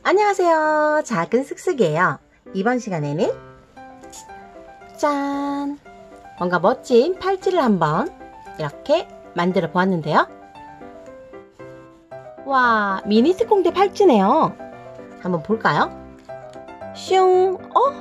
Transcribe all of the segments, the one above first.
안녕하세요. 작은 슥슥이에요. 이번 시간에는 짠! 뭔가 멋진 팔찌를 한번 이렇게 만들어 보았는데요. 와, 미니 특공대 팔찌네요. 한번 볼까요? 슝!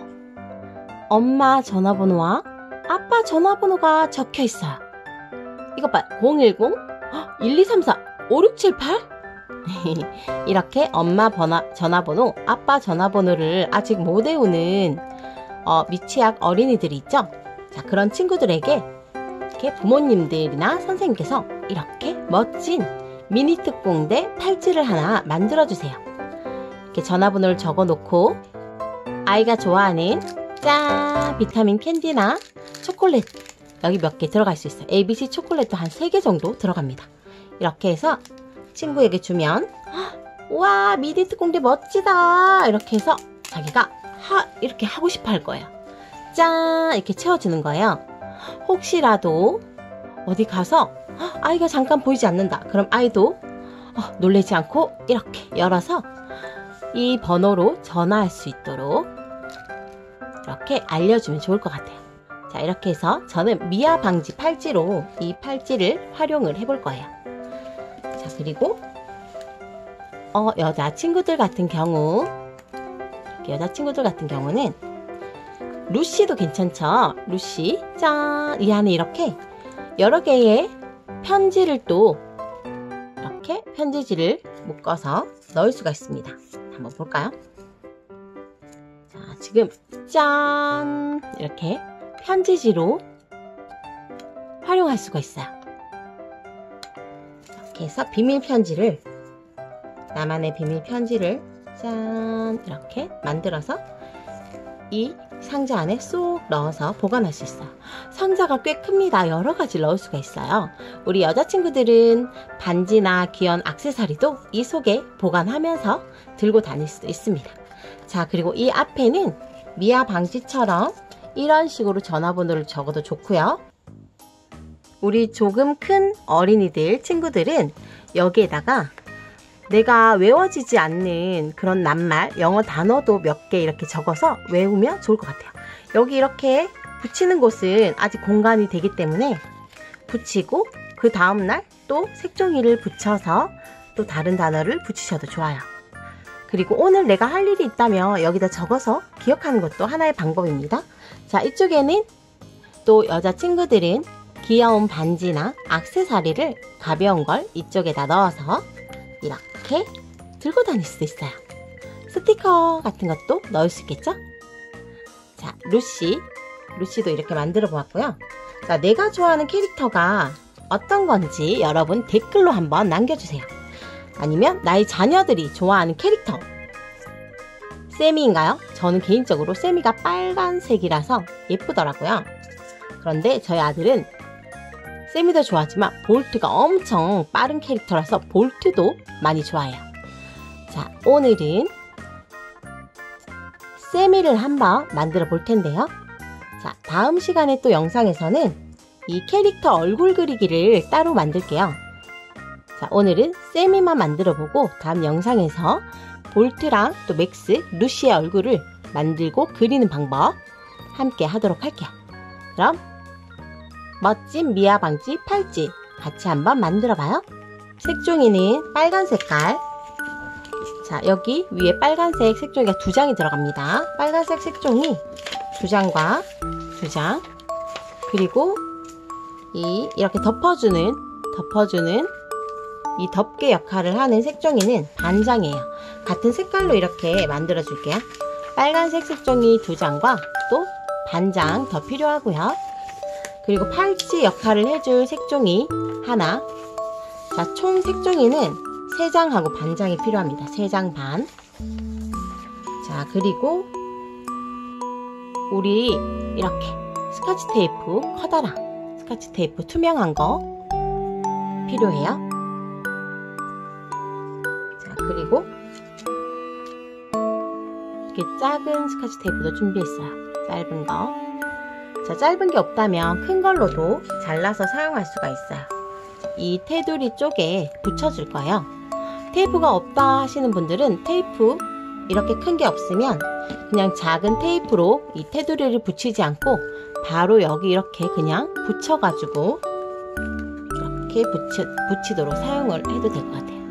엄마 전화번호와 아빠 전화번호가 적혀 있어요. 이것 봐, 010 1234 5678 이렇게 엄마 전화번호, 아빠 전화번호를 아직 못 외우는 미취학 어린이들이 있죠. 자, 그런 친구들에게 이렇게 부모님들이나 선생님께서 이렇게 멋진 미니 특공대 팔찌를 하나 만들어 주세요. 이렇게 전화번호를 적어 놓고 아이가 좋아하는 짠! 비타민 캔디나 초콜릿 여기 몇 개 들어갈 수 있어요. ABC 초콜릿도 한 3개 정도 들어갑니다. 이렇게 해서 친구에게 주면 와, 미니 특공대 멋지다 이렇게 해서 자기가 이렇게 하고 싶어 할 거예요. 짠! 이렇게 채워주는 거예요. 혹시라도 어디 가서 아이가 잠깐 보이지 않는다. 그럼 아이도 놀라지 않고 이렇게 열어서 이 번호로 전화할 수 있도록 이렇게 알려주면 좋을 것 같아요. 자, 이렇게 해서 저는 미아 방지 팔찌로 이 팔찌를 활용을 해볼 거예요. 자, 그리고 여자친구들 같은 경우 는 루시도 괜찮죠? 루시 짠! 이 안에 이렇게 여러 개의 편지를 또 이렇게 편지지를 묶어서 넣을 수가 있습니다. 한번 볼까요? 자, 지금 짠! 이렇게 편지지로 활용할 수가 있어요. 이렇게 해서 나만의 비밀 편지를 짠! 이렇게 만들어서 이 상자 안에 쏙 넣어서 보관할 수 있어요. 상자가 꽤 큽니다. 여러 가지 넣을 수가 있어요. 우리 여자친구들은 반지나 귀여운 액세서리도 이 속에 보관하면서 들고 다닐 수도 있습니다. 자, 그리고 이 앞에는 미아 방지처럼 이런 식으로 전화번호를 적어도 좋고요. 우리 조금 큰 어린이들 친구들은 여기에다가 내가 외워지지 않는 그런 낱말, 영어 단어도 몇 개 이렇게 적어서 외우면 좋을 것 같아요. 여기 이렇게 붙이는 곳은 아직 공간이 되기 때문에 붙이고 그 다음날 또 색종이를 붙여서 또 다른 단어를 붙이셔도 좋아요. 그리고 오늘 내가 할 일이 있다면 여기다 적어서 기억하는 것도 하나의 방법입니다. 자, 이쪽에는 또 여자친구들은 귀여운 반지나 액세서리를 가벼운 걸 이쪽에다 넣어서 이렇게 들고 다닐 수 있어요. 스티커 같은 것도 넣을 수 있겠죠? 자, 루시도 이렇게 만들어 보았고요. 자, 내가 좋아하는 캐릭터가 어떤 건지 여러분 댓글로 한번 남겨주세요. 아니면 나의 자녀들이 좋아하는 캐릭터 세미인가요? 저는 개인적으로 세미가 빨간색이라서 예쁘더라고요. 그런데 저희 아들은 세미도 좋아하지만 볼트가 엄청 빠른 캐릭터라서 볼트도 많이 좋아해요. 자, 오늘은 세미를 한번 만들어 볼 텐데요. 자, 다음 시간에 또 영상에서는 이 캐릭터 얼굴 그리기를 따로 만들게요. 자, 오늘은 세미만 만들어 보고 다음 영상에서 볼트랑 또 맥스, 루시의 얼굴을 만들고 그리는 방법 함께 하도록 할게요. 그럼 멋진 미아 방지 팔찌 같이 한번 만들어 봐요. 색종이는 빨간 색깔. 자, 여기 위에 빨간색 색종이가 2장이 들어갑니다. 빨간색 색종이 2장과 2장. 그리고 이렇게 덮어주는 이 덮개 역할을 하는 색종이는 반장이에요. 같은 색깔로 이렇게 만들어 줄게요. 빨간색 색종이 2장과 또 반장 더 필요하고요. 그리고 팔찌 역할을 해줄 색종이 하나. 자, 총 색종이는 3장하고 반장이 필요합니다. 3장 반. 자, 그리고 우리 이렇게 스카치 테이프, 커다란 스카치 테이프 투명한 거 필요해요. 자, 그리고 이렇게 작은 스카치 테이프도 준비했어요. 짧은 거. 자, 짧은 게 없다면 큰 걸로도 잘라서 사용할 수가 있어요. 이 테두리 쪽에 붙여줄 거예요. 테이프가 없다 하시는 분들은 테이프 이렇게 큰 게 없으면 그냥 작은 테이프로 이 테두리를 붙이지 않고 바로 여기 이렇게 그냥 붙여가지고 이렇게 붙이도록 사용을 해도 될 것 같아요.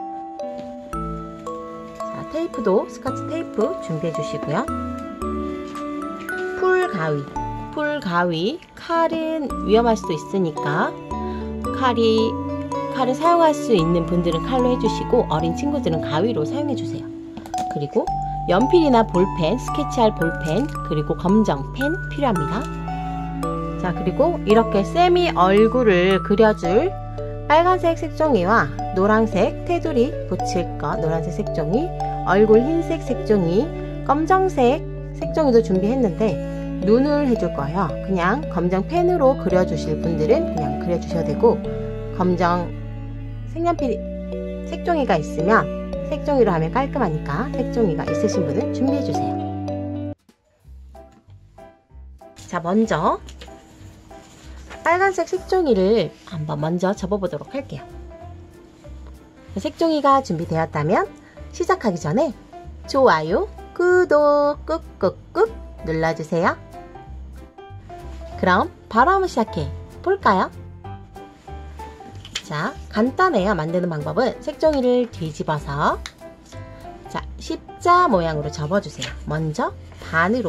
자, 테이프도 스카치 테이프 준비해 주시고요. 풀가위. 칼은 위험할 수도 있으니까 칼을 사용할 수 있는 분들은 칼로 해주시고 어린 친구들은 가위로 사용해 주세요. 그리고 연필이나 볼펜, 스케치할 볼펜, 그리고 검정 펜 필요합니다. 자, 그리고 이렇게 쌤이 얼굴을 그려줄 빨간색 색종이와 노란색 테두리 붙일 것, 노란색 색종이, 얼굴 흰색 색종이, 검정색 색종이도 준비했는데 눈을 해줄 거예요. 그냥 검정 펜으로 그려주실 분들은 그냥 그려주셔도 되고, 검정 색연필 색종이가 있으면 색종이로 하면 깔끔하니까 색종이가 있으신 분은 준비해주세요. 자, 먼저 빨간색 색종이를 한번 먼저 접어보도록 할게요. 색종이가 준비되었다면 시작하기 전에 좋아요, 구독 꾹꾹꾹 눌러주세요. 그럼 바로 한번 시작해 볼까요? 자, 간단해요. 만드는 방법은 색종이를 뒤집어서 자, 십자 모양으로 접어주세요. 먼저 반으로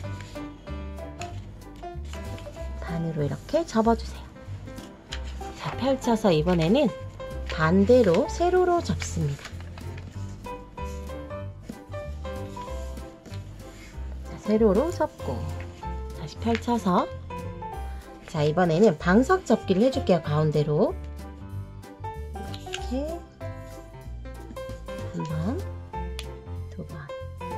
이렇게 접어주세요. 자, 펼쳐서 이번에는 반대로 세로로 접습니다. 자, 세로로 접고 다시 펼쳐서, 자, 이번에는 방석 접기를 해줄게요. 가운데로 이렇게 한 번, 두 번,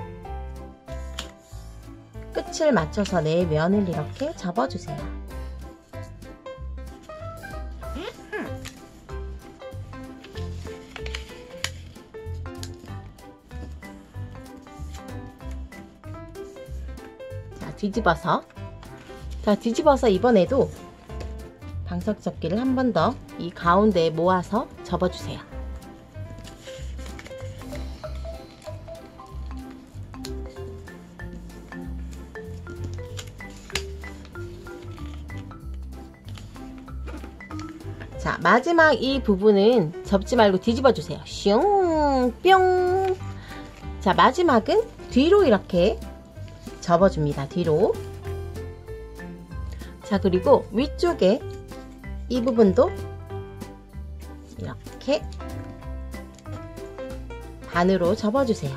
끝을 맞춰서 네 면을 이렇게 접어주세요. 뒤집어서 이번에도 방석 접기를 한 번 더 이 가운데에 모아서 접어주세요. 자, 마지막 이 부분은 접지 말고 뒤집어 주세요. 슝, 뿅. 자, 마지막은 뒤로 이렇게 접어줍니다. 뒤로. 자, 그리고 위쪽에 이 부분도 이렇게 반으로 접어주세요.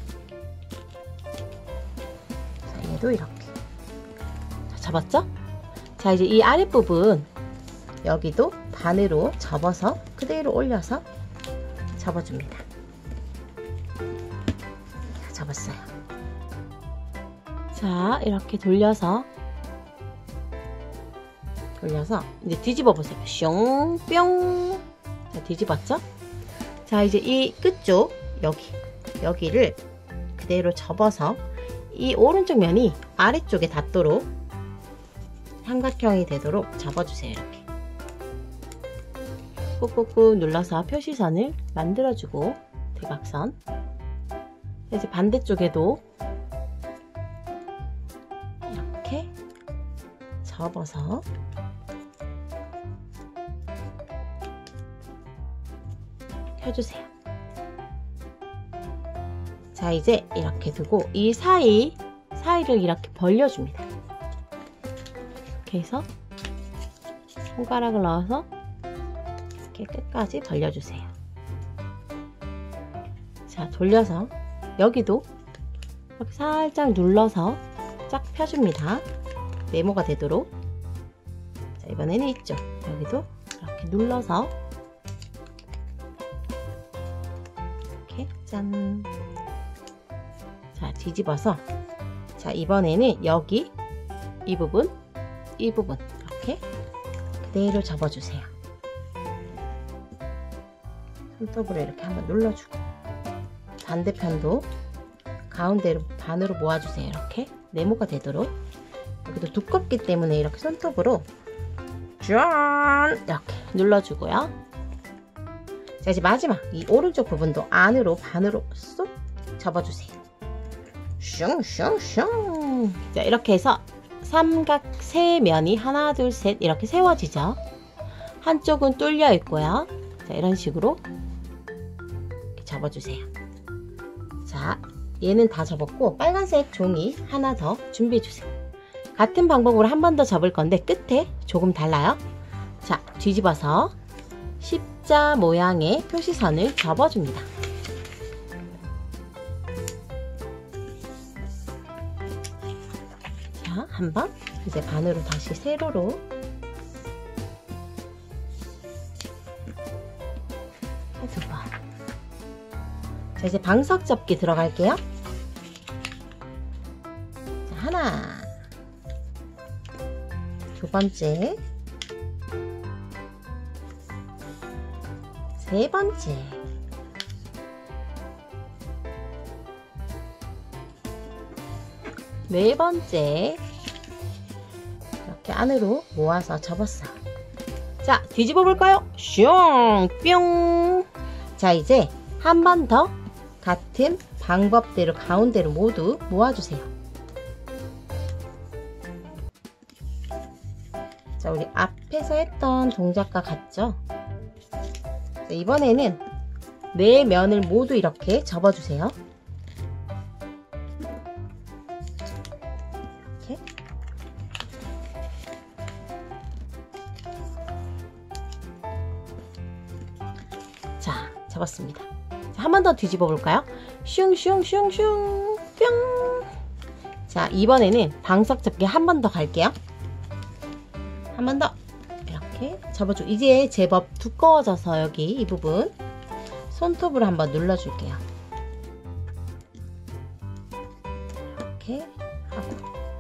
자, 얘도 이렇게. 자, 접었죠? 자, 이제 이 아랫부분 여기도 반으로 접어서 그대로 올려서 접어줍니다. 자, 접었어요. 자, 이렇게 돌려서 이제 뒤집어 보세요. 슝, 뿅. 자, 뒤집었죠? 자, 이제 이 끝쪽 여기를 그대로 접어서 이 오른쪽 면이 아래쪽에 닿도록 삼각형이 되도록 접어주세요. 이렇게 꾹꾹꾹 눌러서 표시선을 만들어주고 대각선. 이제 반대쪽에도 이렇게 접어서 펴주세요. 자, 이제 이렇게 두고 이 사이를 이렇게 벌려줍니다. 이렇게 해서 손가락을 넣어서 이렇게 끝까지 벌려주세요. 자, 돌려서 여기도 이렇게 살짝 눌러서 쫙 펴줍니다. 네모가 되도록. 자, 이번에는 이쪽 여기도 이렇게 눌러서 이렇게 짠. 자, 뒤집어서, 자, 이번에는 여기 이 부분 이렇게 그대로 접어주세요. 손톱으로 이렇게 한번 눌러주고 반대편도 가운데로 반으로 모아주세요. 이렇게 네모가 되도록. 여기도 두껍기 때문에 이렇게 손톱으로 짠 이렇게 눌러주고요. 자, 이제 마지막 이 오른쪽 부분도 안으로 반으로 쏙 접어주세요. 슝슝슝. 자, 이렇게 해서 삼각 세 면이 하나, 둘, 셋 이렇게 세워지죠. 한쪽은 뚫려 있고요. 자, 이런 식으로 이렇게 접어주세요. 자, 얘는 다 접었고 빨간색 종이 하나 더 준비해 주세요. 같은 방법으로 한 번 더 접을 건데 끝에 조금 달라요. 자, 뒤집어서 십자 모양의 표시선을 접어줍니다. 자, 한 번, 이제 반으로 다시 세로로 두 번. 자, 이제 방석 접기 들어갈게요. 자, 하나, 두 번째, 세 번째, 네 번째. 이렇게 안으로 모아서 접었어요. 자, 뒤집어 볼까요? 슝! 뿅! 자, 이제 한 번 더 같은 방법대로 가운데로 모두 모아주세요. 자, 우리 앞에서 했던 동작과 같죠? 자, 이번에는 네 면을 모두 이렇게 접어주세요. 이렇게. 자, 접었습니다. 한 번 더 뒤집어 볼까요? 슝슝슝슝 뿅. 자, 이번에는 방석 접기 한 번 더 갈게요. 한 번 더 이렇게 접어줘. 이제 제법 두꺼워져서 여기 이 부분 손톱으로 한번 눌러줄게요. 이렇게 하고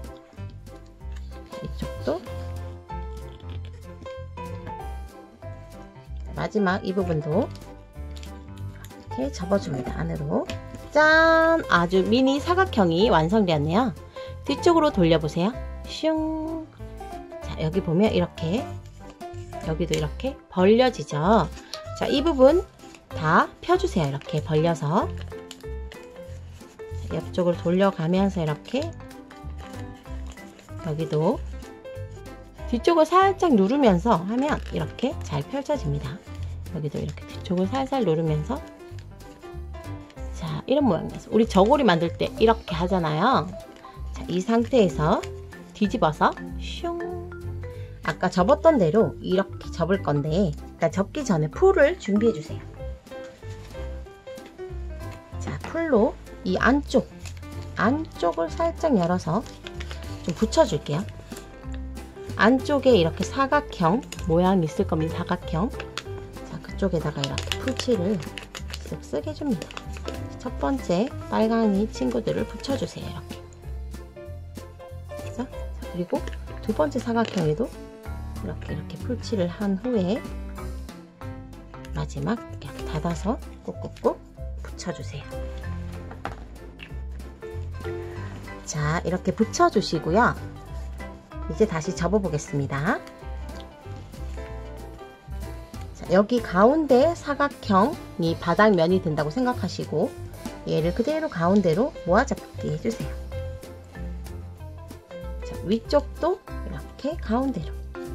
이쪽도 마지막 이 부분도 이렇게 접어줍니다. 안으로. 짠! 아주 미니 사각형이 완성되었네요. 뒤쪽으로 돌려보세요. 슝. 자, 여기 보면 이렇게, 여기도 이렇게 벌려지죠. 자, 이 부분 다 펴주세요. 이렇게 벌려서. 자, 옆쪽으로 돌려가면서 이렇게, 여기도 뒤쪽을 살짝 누르면서 하면 이렇게 잘 펼쳐집니다. 여기도 이렇게 뒤쪽을 살살 누르면서. 자, 이런 모양이어서 우리 저고리 만들 때 이렇게 하잖아요. 자, 이 상태에서 뒤집어서 슝. 아까 접었던 대로 이렇게 접을 건데, 일단 접기 전에 풀을 준비해 주세요. 자, 풀로 이 안쪽을 살짝 열어서 좀 붙여줄게요. 안쪽에 이렇게 사각형 모양이 있을 겁니다. 사각형. 자, 그쪽에다가 이렇게 풀칠을 쓱 쓰게 해줍니다. 첫 번째 빨강이 친구들을 붙여주세요. 이렇게. 자, 그리고 두 번째 사각형에도 이렇게 풀칠을 한 후에 마지막 이렇게 닫아서 꾹꾹꾹 붙여주세요. 자, 이렇게 붙여주시고요. 이제 다시 접어 보겠습니다. 자, 여기 가운데 사각형이 바닥면이 된다고 생각하시고 얘를 그대로 가운데로 모아잡기 해주세요. 자, 위쪽도 이렇게 가운데로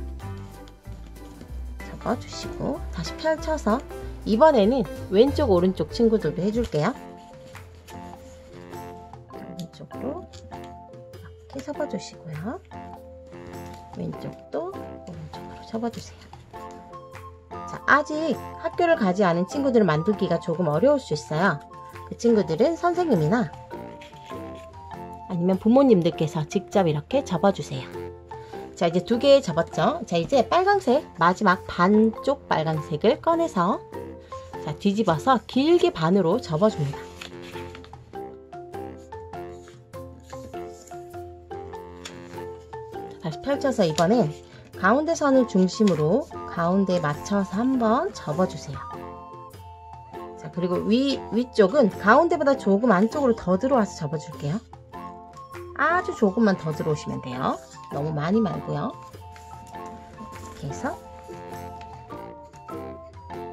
접어주시고 다시 펼쳐서 이번에는 왼쪽 오른쪽 친구들도 해줄게요. 왼쪽으로 이렇게 접어주시고요. 왼쪽도 오른쪽으로 접어주세요. 자, 아직 학교를 가지 않은 친구들을 만들기가 조금 어려울 수 있어요. 그 친구들은 선생님이나 아니면 부모님들께서 직접 이렇게 접어주세요. 자, 이제 두 개 접었죠? 자, 이제 빨간색, 마지막 반쪽 빨간색을 꺼내서 자, 뒤집어서 길게 반으로 접어줍니다. 다시 펼쳐서 이번엔 가운데 선을 중심으로 가운데에 맞춰서 한번 접어주세요. 자, 그리고 위쪽은 가운데보다 조금 안쪽으로 더 들어와서 접어줄게요. 아주 조금만 더 들어오시면 돼요. 너무 많이 말고요. 이렇게 해서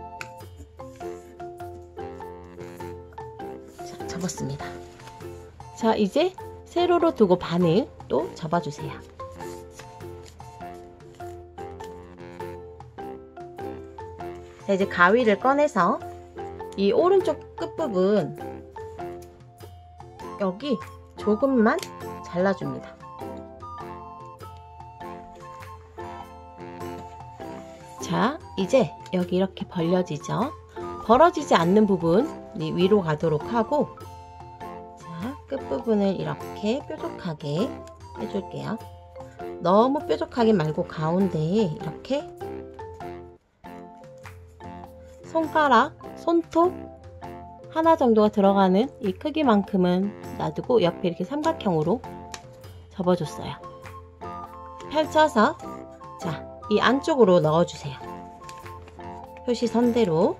자, 접었습니다. 자, 이제 세로로 두고 반을 또 접어주세요. 자, 이제 가위를 꺼내서 이 오른쪽 끝부분 여기 조금만 잘라줍니다. 자, 이제 여기 이렇게 벌려지죠? 벌어지지 않는 부분이 위로 가도록 하고, 자, 끝부분을 이렇게 뾰족하게 해줄게요. 너무 뾰족하게 말고 가운데에 이렇게 손가락, 손톱 하나 정도가 들어가는 이 크기만큼은 놔두고 옆에 이렇게 삼각형으로 접어줬어요. 펼쳐서 자, 이 안쪽으로 넣어주세요. 표시선대로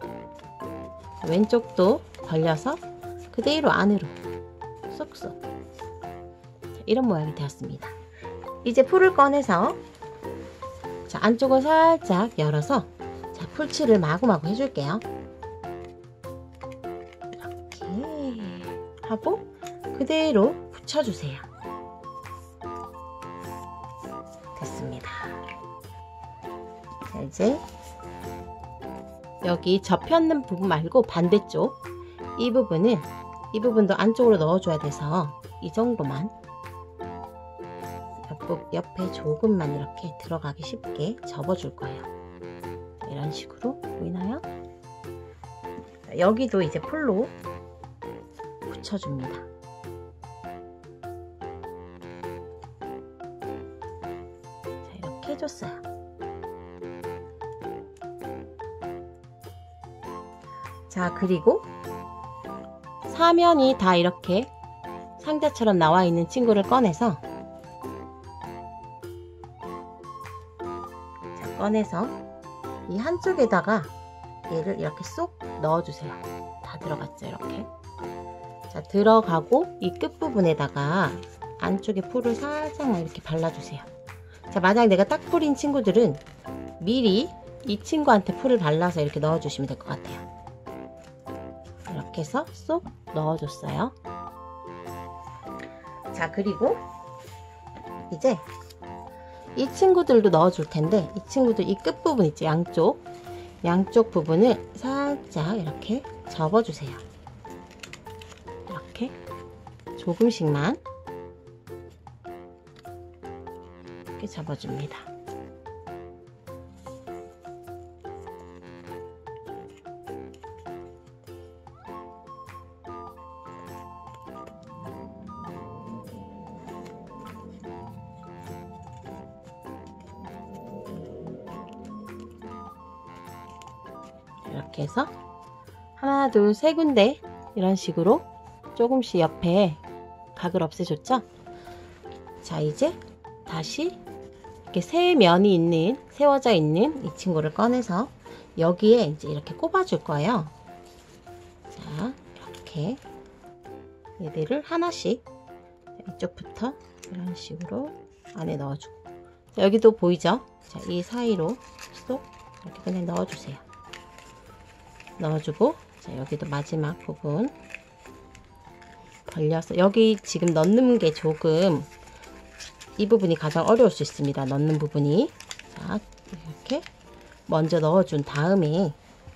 왼쪽도 벌려서 그대로 안으로 쏙쏙. 이런 모양이 되었습니다. 이제 풀을 꺼내서 자, 안쪽을 살짝 열어서 자, 풀칠을 마구마구 해줄게요. 이렇게 하고 그대로 붙여주세요. 됐습니다. 자, 이제 여기 접혔는 부분 말고 반대쪽 이 부분도 안쪽으로 넣어줘야 돼서 이 정도만 옆에 조금만 이렇게 들어가기 쉽게 접어줄 거예요. 이런 식으로 보이나요? 여기도 이제 풀로 붙여줍니다. 자, 이렇게 해줬어요. 자, 그리고 사면이 다 이렇게 상자처럼 나와 있는 친구를 꺼내서 자, 꺼내서 이 한쪽에다가 얘를 이렇게 쏙 넣어주세요. 다 들어갔죠? 이렇게. 자, 들어가고 이 끝부분에다가 안쪽에 풀을 살짝만 이렇게 발라주세요. 자, 만약 내가 딱 풀인 친구들은 미리 이 친구한테 풀을 발라서 이렇게 넣어주시면 될 것 같아요. 이렇게 해서 쏙 넣어줬어요. 자, 그리고 이제 이 친구들도 넣어줄 텐데 이 친구들 이 끝부분 있죠? 양쪽 부분을 살짝 이렇게 접어주세요. 이렇게 조금씩만 이렇게 접어줍니다. 이렇게 해서 하나, 둘, 세 군데 이런 식으로 조금씩 옆에 각을 없애줬죠? 자, 이제 다시 이렇게 세 면이 있는, 세워져 있는 이 친구를 꺼내서 여기에 이제 이렇게 꼽아줄 거예요. 자, 이렇게 얘들을 하나씩 이쪽부터 이런 식으로 안에 넣어주고, 자, 여기도 보이죠? 자, 이 사이로 쏙 이렇게 그냥 넣어주세요. 넣어주고, 자, 여기도 마지막 부분 벌려서 여기 지금 넣는 게 조금 이 부분이 가장 어려울 수 있습니다. 넣는 부분이. 자, 이렇게 먼저 넣어준 다음에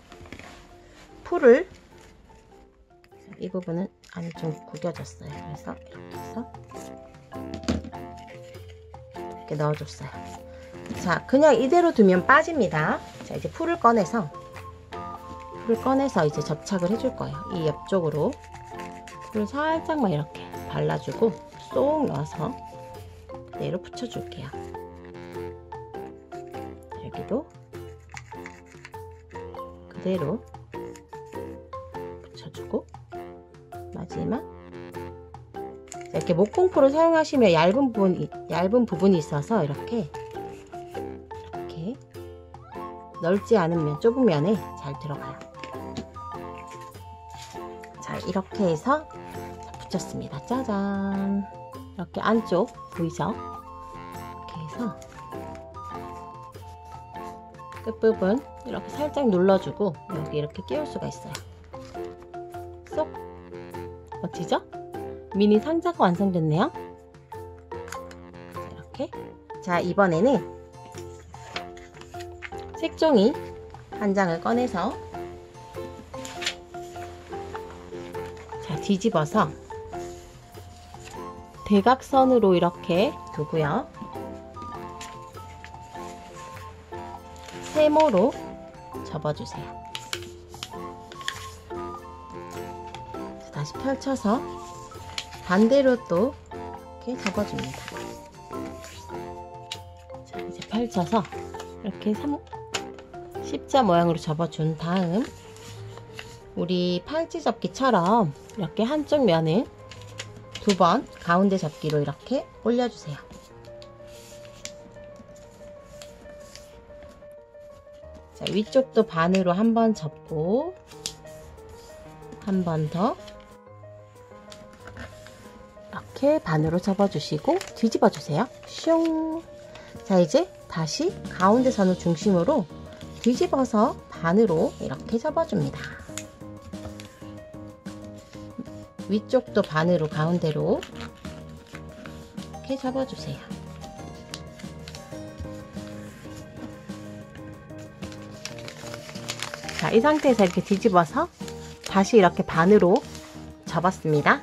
풀을, 이 부분은 안에 좀 구겨졌어요. 그래서 이렇게 해서 이렇게 넣어줬어요. 자, 그냥 이대로 두면 빠집니다. 자, 이제 풀을 꺼내서 이제 접착을 해줄 거예요. 이 옆쪽으로 풀을 살짝만 이렇게 발라주고 쏙 넣어서 그대로 붙여줄게요. 여기도 그대로 붙여주고, 마지막 이렇게 목공풀을 사용하시면 얇은 부분이 있어서 이렇게 넓지 않은 면, 좁은 면에 잘 들어가요. 자, 이렇게 해서 붙였습니다. 짜잔! 이렇게 안쪽 보이죠? 이렇게 해서 끝부분 이렇게 살짝 눌러주고 여기 이렇게 끼울 수가 있어요. 쏙! 멋지죠? 미니 상자가 완성됐네요. 이렇게. 자, 이번에는 색종이 한 장을 꺼내서 자, 뒤집어서 대각선으로 이렇게 두고요. 세모로 접어주세요. 다시 펼쳐서 반대로 또 이렇게 접어줍니다. 자, 이제 펼쳐서 이렇게 십자 모양으로 접어준 다음 우리 팔찌 접기처럼 이렇게 한쪽 면을 2번 가운데 접기로 이렇게 올려주세요. 자, 위쪽도 반으로 한 번 접고 한 번 더 이렇게 반으로 접어주시고 뒤집어 주세요. 슝. 자, 이제 다시 가운데 선을 중심으로 뒤집어서 반으로 이렇게 접어줍니다. 위쪽도 반으로 가운데로 이렇게 접어주세요. 자, 이 상태에서 이렇게 뒤집어서 다시 이렇게 반으로 접었습니다.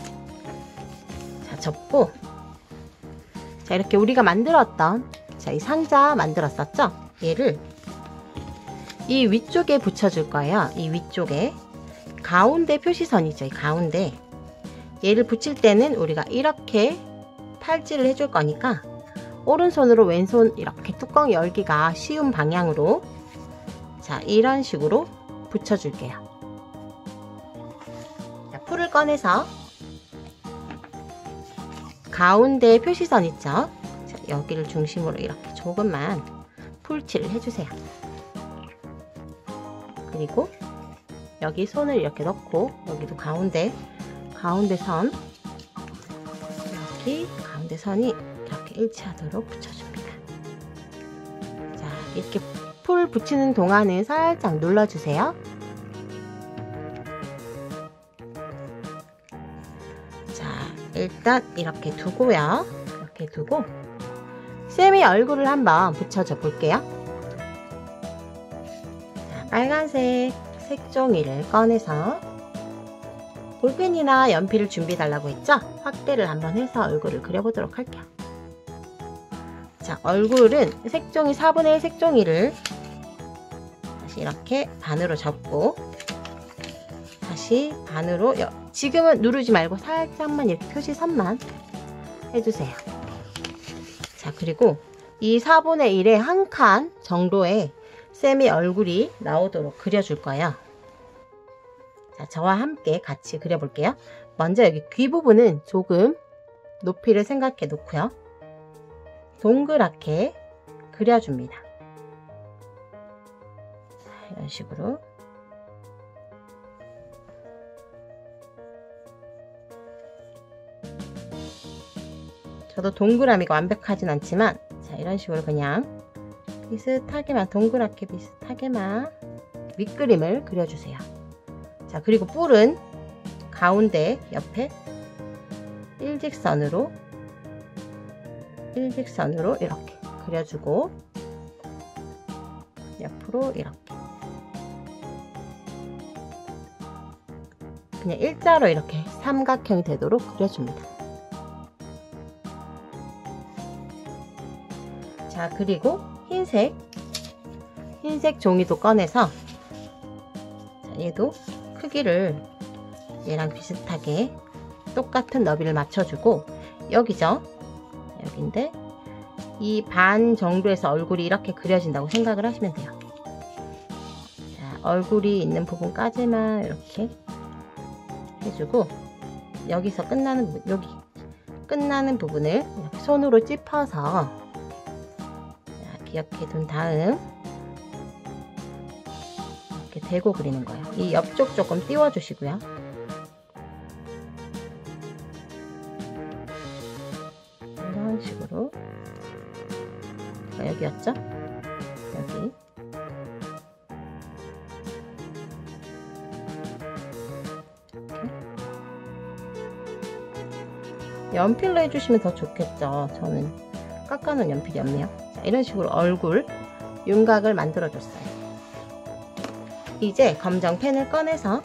자, 접고 자, 이렇게 우리가 만들었던 자, 이 상자 만들었었죠? 얘를 이 위쪽에 붙여줄 거예요. 이 위쪽에 가운데 표시선이죠. 이 가운데 얘를 붙일 때는 우리가 이렇게 팔찌를 해줄 거니까 오른손으로 왼손 이렇게 뚜껑 열기가 쉬운 방향으로 자, 이런 식으로 붙여줄게요. 자, 풀을 꺼내서 가운데 표시선 있죠? 자, 여기를 중심으로 이렇게 조금만 풀칠을 해주세요. 그리고 여기 손을 이렇게 넣고 여기도 가운데 선 여기 가운데 선이 이렇게 일치하도록 붙여줍니다. 자, 이렇게 풀 붙이는 동안은 살짝 눌러주세요. 자, 일단 이렇게 두고요. 이렇게 두고 쌤이 얼굴을 한번 붙여줘 볼게요. 자, 빨간색 색종이를 꺼내서 볼펜이나 연필을 준비해 달라고 했죠? 확대를 한번 해서 얼굴을 그려보도록 할게요. 자, 얼굴은 색종이 4분의 1 색종이를 다시 이렇게 반으로 접고 다시 반으로 지금은 누르지 말고 살짝만 이렇게 표시선만 해주세요. 자, 그리고 이 4분의 1의 한 칸 정도의 쌤의 얼굴이 나오도록 그려줄 거예요. 자, 저와 함께 같이 그려볼게요. 먼저 여기 귀 부분은 조금 높이를 생각해 놓고요. 동그랗게 그려줍니다. 자, 이런 식으로. 저도 동그라미가 완벽하진 않지만 자, 이런 식으로 그냥 비슷하게만 동그랗게 비슷하게만 윗그림을 그려주세요. 자, 그리고 뿔은 가운데 옆에 일직선으로 이렇게 그려주고 옆으로 이렇게 그냥 일자로 이렇게 삼각형이 되도록 그려줍니다. 자, 그리고 흰색 종이도 꺼내서 자, 얘도 크기를 얘랑 비슷하게 똑같은 너비를 맞춰주고 여기죠. 여기인데 이 반 정도에서 얼굴이 이렇게 그려진다고 생각을 하시면 돼요. 자, 얼굴이 있는 부분까지만 이렇게 해주고 여기서 여기 끝나는 부분을 이렇게 손으로 찝어서 기억해 둔 다음 이렇게 대고 그리는 거예요. 이 옆쪽 조금 띄워 주시고요. 이런 식으로 여기였죠? 여기 이렇게. 연필로 해주시면 더 좋겠죠. 저는 깎아놓은 연필이 없네요. 자, 이런 식으로 얼굴 윤곽을 만들어 줬어요. 이제 검정 펜을 꺼내서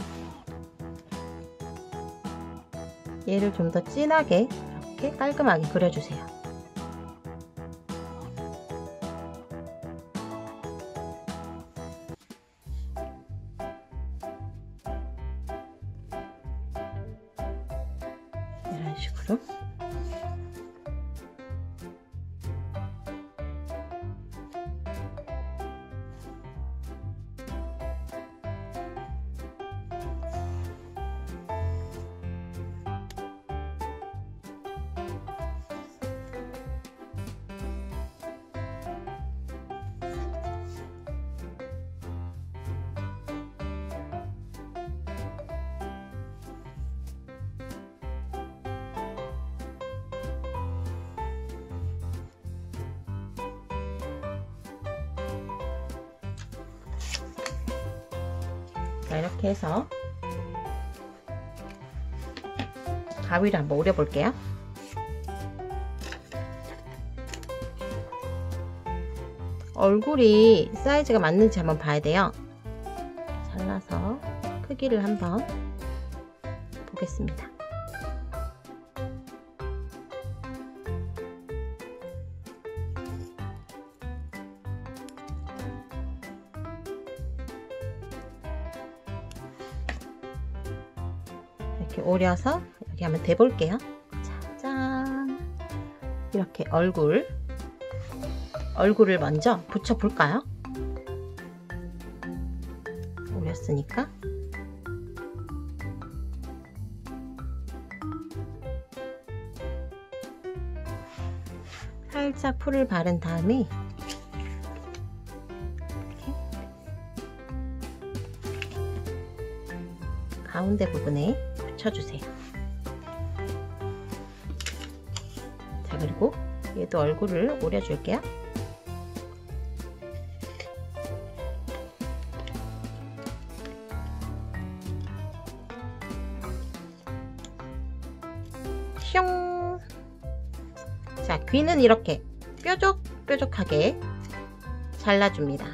얘를 좀 더 진하게 이렇게 깔끔하게 그려주세요. 이런 식으로. 자, 이렇게 해서 가위를 한번 오려 볼게요. 얼굴이 사이즈가 맞는지 한번 봐야 돼요. 잘라서 크기를 한번 보겠습니다. 이렇게 오려서 여기 한번 대볼게요. 짠! 이렇게 얼굴을 먼저 붙여볼까요? 오렸으니까. 살짝 풀을 바른 다음에 이렇게 가운데 부분에 붙여주세요. 자, 그리고 얘도 얼굴을 오려줄게요. 슝! 자, 귀는 이렇게 뾰족뾰족하게 잘라줍니다.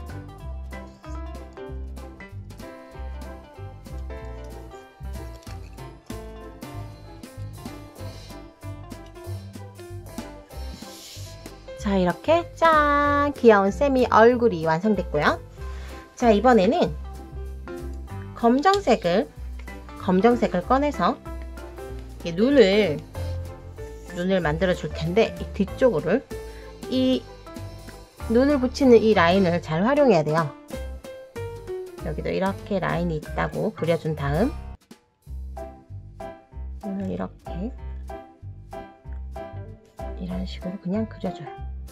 자, 이렇게 짠! 귀여운 세미 얼굴이 완성됐고요. 자, 이번에는 검정색을 꺼내서 눈을 만들어 줄 텐데, 이 뒤쪽으로 이 눈을 붙이는 이 라인을 잘 활용해야 돼요. 여기도 이렇게 라인이 있다고 그려준 다음 눈을 이렇게 이런 식으로 그냥 그려줘요.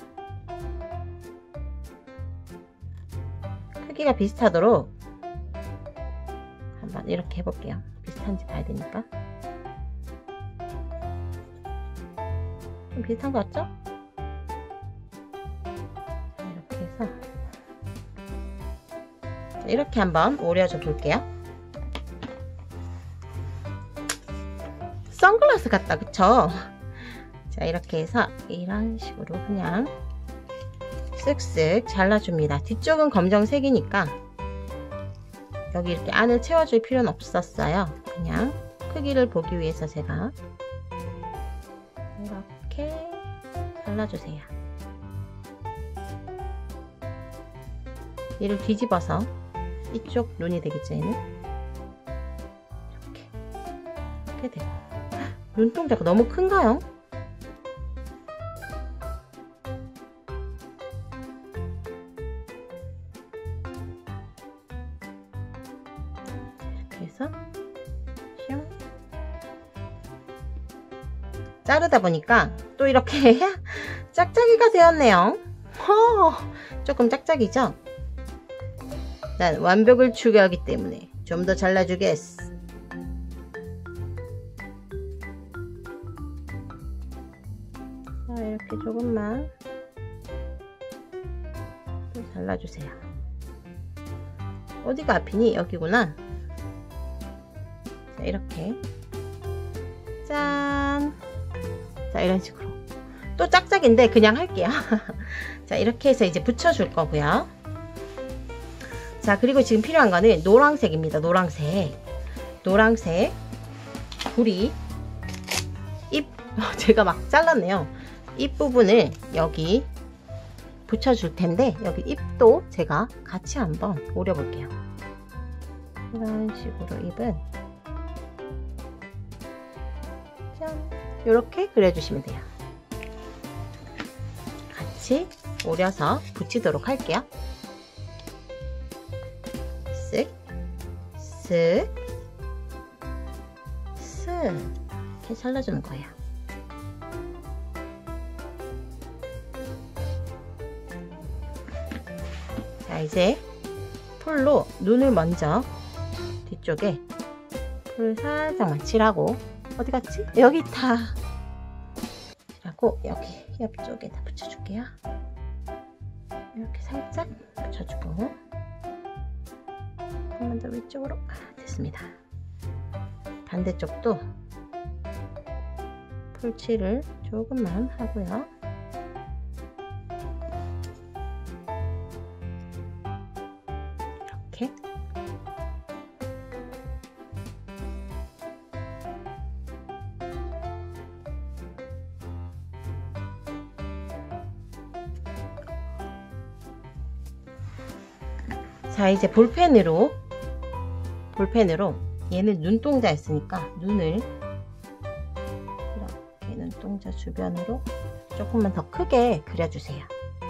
크기가 비슷하도록 한번 이렇게 해볼게요. 비슷한지 봐야 되니까. 좀 비슷한 것 같죠? 이렇게 해서 이렇게 한번 오려줘 볼게요. 선글라스 같다, 그쵸? 자, 이렇게 해서 이런 식으로 그냥 쓱쓱 잘라줍니다. 뒤쪽은 검정색이니까 여기 이렇게 안을 채워줄 필요는 없었어요. 그냥 크기를 보기 위해서 제가 이렇게 잘라주세요. 얘를 뒤집어서 이쪽 눈이 되겠죠, 얘는? 이렇게 되고. 눈동자가 너무 큰가요? 이렇게 해서 슝. 자르다 보니까 또 이렇게 짝짝이가 되었네요. 조금 짝짝이죠? 난 완벽을 추구하기 때문에 좀 더 잘라주겠어. 자, 이렇게 조금만 또 잘라주세요. 어디가 앞이니? 여기구나. 자, 이렇게 짠! 자, 이런 식으로. 또 짝짝인데 그냥 할게요. 자, 이렇게 해서 이제 붙여줄 거고요. 자, 그리고 지금 필요한 거는 노란색입니다. 노란색. 노란색 구리 잎, 제가 막 잘랐네요. 잎 부분을 여기 붙여줄 텐데, 여기 잎도 제가 같이 한번 오려 볼게요. 이런 식으로 잎은 짠, 이렇게 그려주시면 돼요. 같이 오려서 붙이도록 할게요. 쓱, 쓱, 쓱, 이렇게 잘라주는 거예요. 자, 이제 풀로 눈을 먼저 뒤쪽에 풀 살짝만 칠하고, 어디 갔지? 여기 있다. 칠하고 여기 옆쪽에다 붙여줄게요. 이렇게 살짝 붙여주고, 한 번 더 위쪽으로. 됐습니다. 반대쪽도 풀칠을 조금만 하고요. 이렇게. 자, 이제 볼펜으로 얘는 눈동자였으니까 눈을 이렇게 눈동자 주변으로 조금만 더 크게 그려주세요.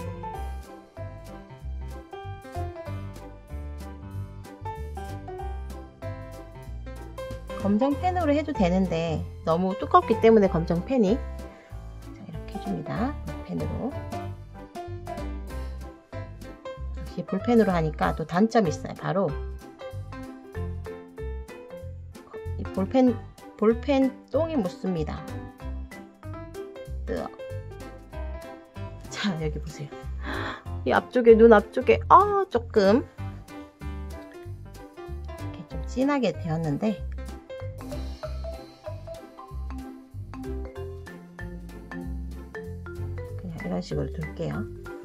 검정펜으로 해도 되는데 너무 두껍기 때문에 검정펜이, 자, 이렇게 해줍니다. 펜으로. 역시 볼펜으로 하니까 또 단점이 있어요. 바로 이 볼펜 똥이 묻습니다. 뜨어. 자, 여기 보세요. 이 앞쪽에, 눈 앞쪽에 조금 이렇게 좀 진하게 되었는데, 그냥 이런 식으로 둘게요.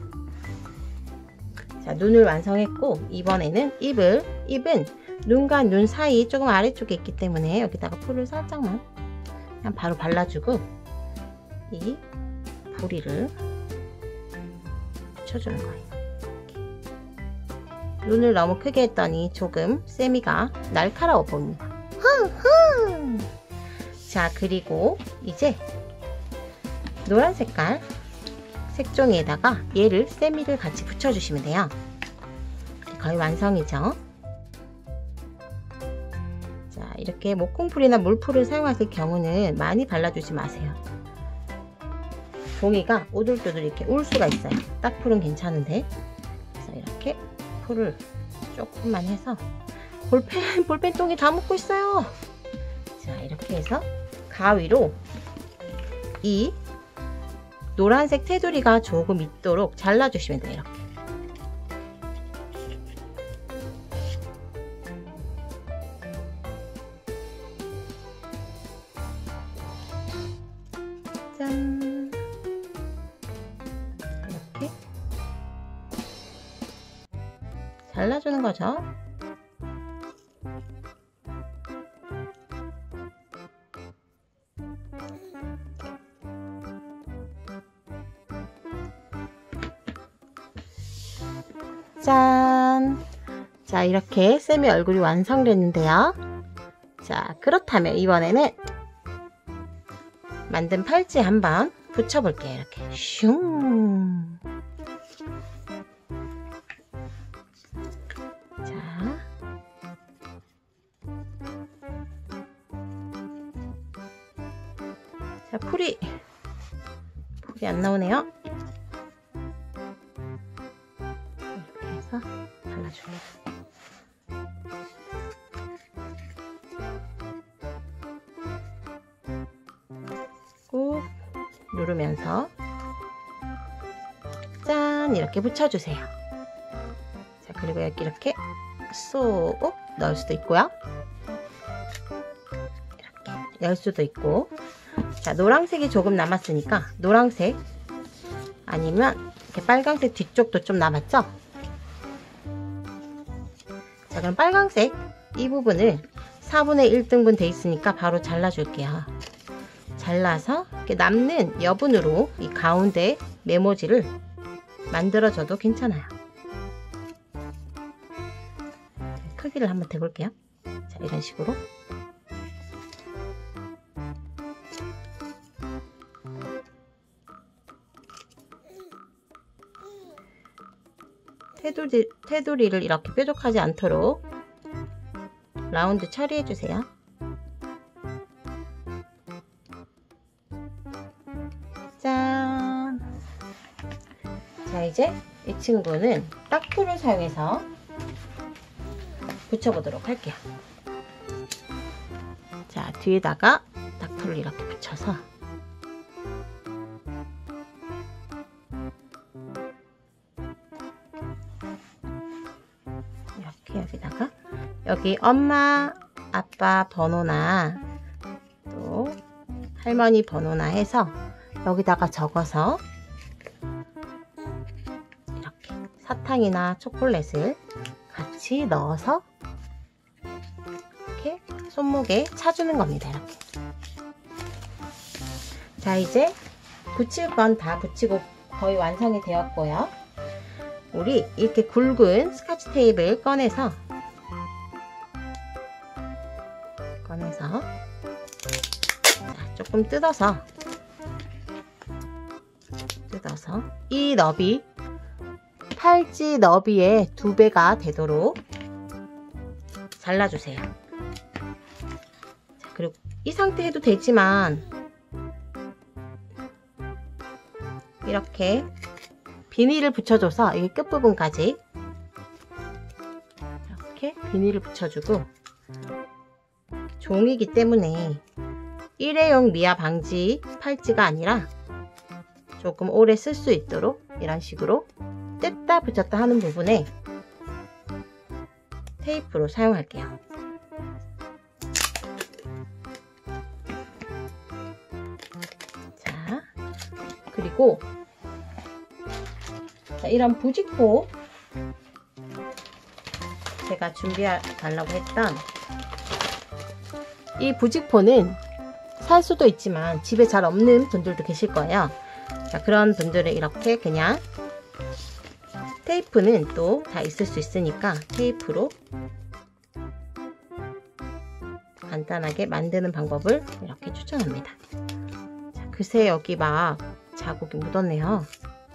자, 눈을 완성했고, 이번에는 잎은 눈과 눈 사이 조금 아래쪽에 있기 때문에 여기다가 풀을 살짝만 그냥 바로 발라주고, 이 부리를 붙여주는 거예요. 이렇게. 눈을 너무 크게 했더니 조금 세미가 날카로워 보입니다. 자, 그리고 이제 노란 색깔 색종이에다가 얘를, 세미를 같이 붙여주시면 돼요. 거의 완성이죠. 자, 이렇게 목공풀이나 물풀을 사용하실 경우는 많이 발라주지 마세요. 종이가 오돌도돌 이렇게 울 수가 있어요. 딱 풀은 괜찮은데. 그래서 이렇게 풀을 조금만 해서, 볼펜통이 다 묻고 있어요. 자, 이렇게 해서 가위로 이 노란색 테두리가 조금 있도록 잘라주시면 돼요. 이렇게. 짠. 이렇게 잘라주는 거죠. 짠! 자, 이렇게 세미 얼굴이 완성됐는데요. 자, 그렇다면 이번에는 만든 팔찌 한번 붙여볼게요. 이렇게 슝! 자, 풀이 안 나오네요. 이렇게 해서 발라줘요. 꾹 누르면서 짠, 이렇게 붙여주세요. 자, 그리고 여기 이렇게 쏙 넣을 수도 있고요. 이렇게 열 수도 있고, 자, 노란색이 조금 남았으니까 노란색 아니면 이렇게 빨간색 뒤쪽도 좀 남았죠? 자, 그럼 빨간색 이 부분을 4분의 1등분 돼 있으니까 바로 잘라줄게요. 잘라서 이렇게 남는 여분으로 이 가운데 메모지를 만들어줘도 괜찮아요. 크기를 한번 대볼게요. 자, 이런 식으로. 테두리를 이렇게 뾰족하지 않도록 라운드 처리해주세요. 짠! 자, 이제 이 친구는 딱풀을 사용해서 붙여보도록 할게요. 자, 뒤에다가 딱풀을 이렇게 붙여서 이렇게 여기다가 여기 엄마, 아빠 번호나 또 할머니 번호나 해서 여기다가 적어서 이렇게 사탕이나 초콜릿을 같이 넣어서 이렇게 손목에 차주는 겁니다. 이렇게. 자, 이제 붙일 건 다 붙이고 거의 완성이 되었고요. 우리 이렇게 굵은 스카치 테이프를 꺼내서 자, 조금 뜯어서 이 너비 팔찌 너비의 2배가 되도록 잘라주세요. 자, 그리고 이 상태 해도 되지만 이렇게 비닐을 붙여줘서 이 끝부분까지 이렇게 비닐을 붙여주고, 종이기 때문에 일회용 미아 방지 팔찌가 아니라 조금 오래 쓸 수 있도록 이런 식으로 뗐다 붙였다 하는 부분에 테이프로 사용할게요. 자, 그리고 자, 이런 부직포 제가 준비해 달라고 했던 이 부직포는 살 수도 있지만 집에 잘 없는 분들도 계실 거예요. 자, 그런 분들은 이렇게 그냥 테이프는 또 다 있을 수 있으니까 테이프로 간단하게 만드는 방법을 이렇게 추천합니다. 자, 글쎄 여기 막 자국이 묻었네요.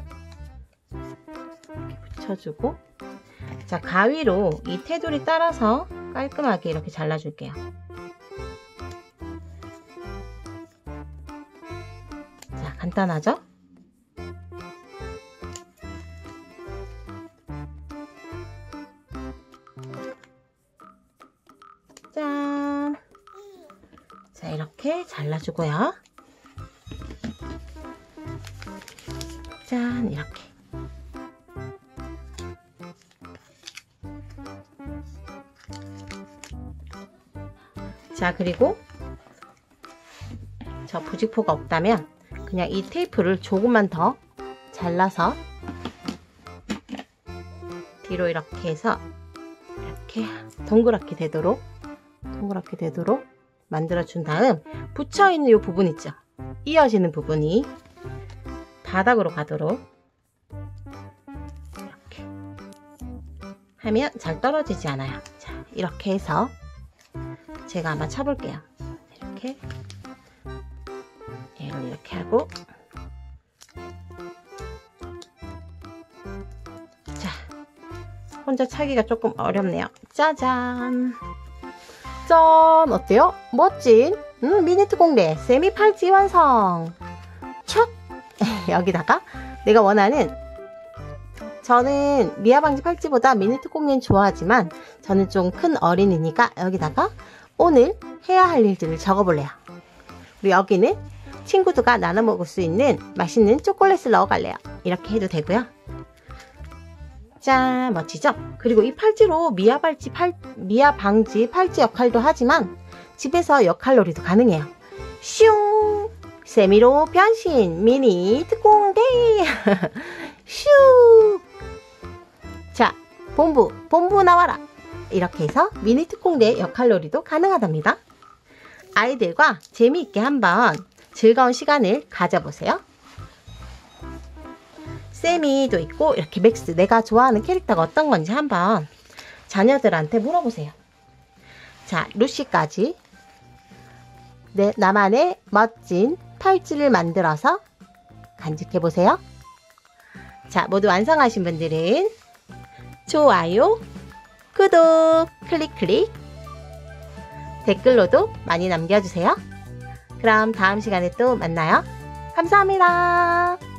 이렇게 붙여주고, 자, 가위로 이 테두리 따라서 깔끔하게 이렇게 잘라줄게요. 자, 간단하죠? 짠! 자, 이렇게 잘라주고요. 짠! 이렇게. 자, 그리고 저 부직포가 없다면 그냥 이 테이프를 조금만 더 잘라서 뒤로 이렇게 해서 이렇게 동그랗게 되도록 만들어 준 다음, 붙여있는 이 부분 있죠? 이어지는 부분이 바닥으로 가도록 이렇게 하면 잘 떨어지지 않아요. 자, 이렇게 해서 제가 아마 쳐볼게요. 이렇게 얘를 이렇게 하고, 자, 혼자 차기가 조금 어렵네요. 짜잔! 짠! 어때요? 멋진 미니트 공대 세미 팔찌 완성! 촥! 여기다가 내가 원하는, 저는 미아 방지 팔찌보다 미니트 공예는 좋아하지만 저는 좀 큰 어린이니까 여기다가 오늘 해야 할 일들을 적어볼래요. 그리고 여기는 친구들과 나눠 먹을 수 있는 맛있는 초콜릿을 넣어갈래요. 이렇게 해도 되고요. 짠, 멋지죠? 그리고 이 팔찌로 미아 방지 팔찌 역할도 하지만 집에서 역할놀이도 가능해요. 슝! 세미로 변신 미니 특공대. 슈. 자, 본부 나와라. 이렇게 해서 미니 특공대 역할놀이도 가능하답니다. 아이들과 재미있게 한번 즐거운 시간을 가져보세요. 세미도 있고 이렇게 맥스, 내가 좋아하는 캐릭터가 어떤 건지 한번 자녀들한테 물어보세요. 자, 루시까지 나만의 멋진 팔찌를 만들어서 간직해보세요. 자, 모두 완성하신 분들은 좋아요, 구독, 클릭, 댓글로도 많이 남겨주세요. 그럼 다음 시간에 또 만나요. 감사합니다.